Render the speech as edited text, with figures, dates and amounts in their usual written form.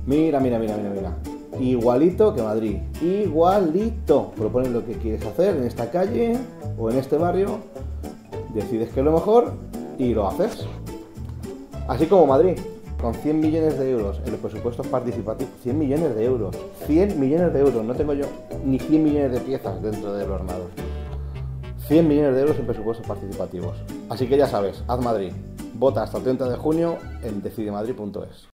Mira, mira, mira, mira, mira. Igualito que Madrid. Igualito. Propones lo que quieres hacer en esta calle o en este barrio. Decides que es lo mejor y lo haces. Así como Madrid, con 100 millones de euros en los presupuestos participativos. 100 millones de euros. 100 millones de euros. No tengo yo ni 100 millones de piezas dentro de los armados. 100 millones de euros en presupuestos participativos. Así que ya sabes, haz Madrid. Vota hasta el 30 de junio en decidemadrid.es.